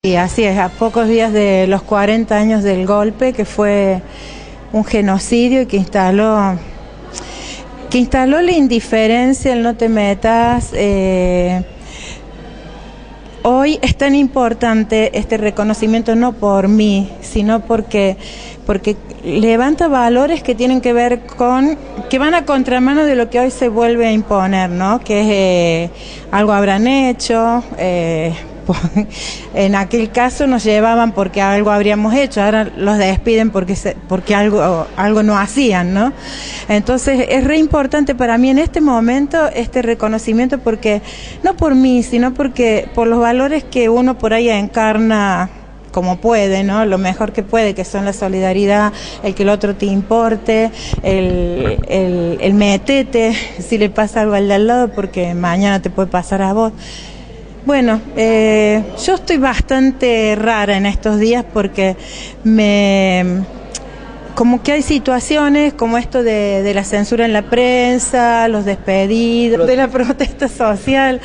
Y así es, a pocos días de los 40 años del golpe, que fue un genocidio y que instaló la indiferencia, el no te metas. Hoy es tan importante este reconocimiento no por mí, sino porque levanta valores que tienen que ver que van a contramano de lo que hoy se vuelve a imponer, ¿no? Que es algo habrán hecho, en aquel caso nos llevaban porque algo habríamos hecho, ahora los despiden porque algo no hacían, ¿no? Entonces es re importante para mí en este momento este reconocimiento, porque no por mí, sino por los valores que uno por ahí encarna como puede, ¿no? Lo mejor que puede, que son la solidaridad, el que el otro te importe, el metete si le pasa algo al de al lado, porque mañana te puede pasar a vos. Bueno, yo estoy bastante rara en estos días porque como que hay situaciones como esto de la censura en la prensa, los despedidos, de la protesta social,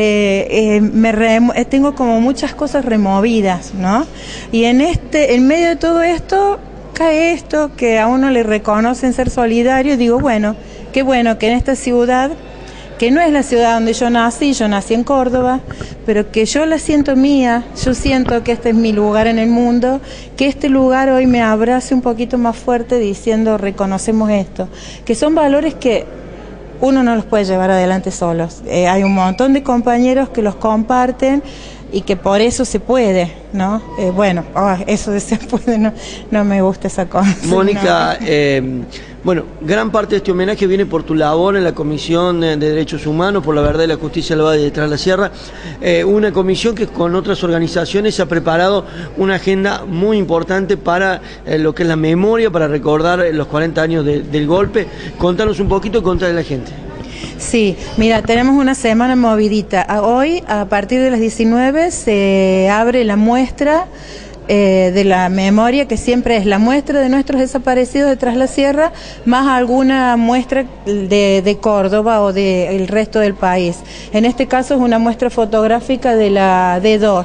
tengo como muchas cosas removidas, ¿no? Y en medio de todo esto, cae esto que a uno le reconocen ser solidario, y digo, bueno, qué bueno que en esta ciudad, que no es la ciudad donde yo nací en Córdoba, pero que yo la siento mía, yo siento que este es mi lugar en el mundo, que este lugar hoy me abrace un poquito más fuerte diciendo reconocemos esto, que son valores que uno no los puede llevar adelante solos. Hay un montón de compañeros que los comparten y que por eso se puede, ¿no? Eso de se puede, no me gusta esa cosa. Mónica, no. Bueno, gran parte de este homenaje viene por tu labor en la Comisión de Derechos Humanos, por la Verdad y la Justicia del Valle de Tras la Sierra, una comisión que con otras organizaciones ha preparado una agenda muy importante para lo que es la memoria, para recordar los 40 años del golpe. Contanos un poquito, contale a la gente. Sí, mira, tenemos una semana movidita. Hoy, a partir de las 19, se abre la muestra de la memoria, que siempre es la muestra de nuestros desaparecidos de Tras la Sierra, más alguna muestra de Córdoba o del resto del país. En este caso es una muestra fotográfica de la D2,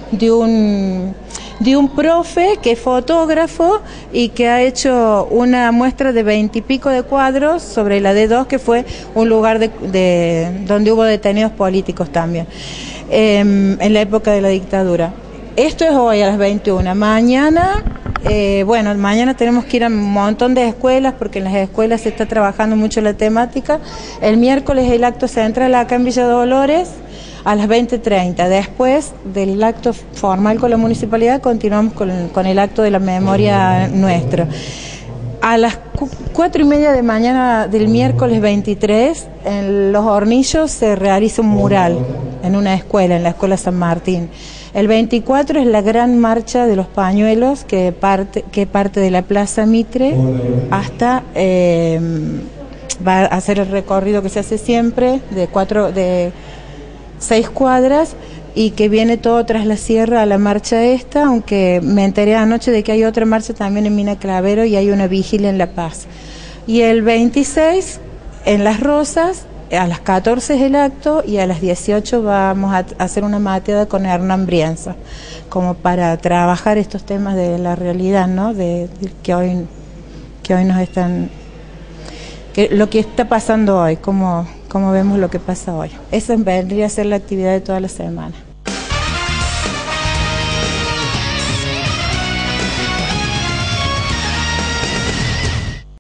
de un profe que es fotógrafo y que ha hecho una muestra de 20 y pico de cuadros sobre la D2, que fue un lugar donde hubo detenidos políticos también, en la época de la dictadura. Esto es hoy a las 21. Mañana, mañana tenemos que ir a un montón de escuelas, porque en las escuelas se está trabajando mucho la temática. El miércoles el acto central acá en Villa Dolores a las 20:30. Después del acto formal con la municipalidad continuamos con el acto de la memoria nuestro. A las 4:30 de mañana del miércoles 23, en Los Hornillos se realiza un mural en una escuela, en la Escuela San Martín. El 24 es la gran marcha de los pañuelos que parte de la Plaza Mitre hasta va a hacer el recorrido que se hace siempre de 6 cuadras, y que viene todo Tras la Sierra a la marcha esta, aunque me enteré anoche de que hay otra marcha también en Mina Clavero y hay una vigilia en La Paz. Y el 26 en Las Rosas, a las 14 es el acto, y a las 18 vamos a hacer una mateada con Hernán Brienza, como para trabajar estos temas de la realidad, ¿no? Que hoy nos están, lo que está pasando hoy, cómo vemos lo que pasa hoy. Esa vendría a ser la actividad de toda la semana.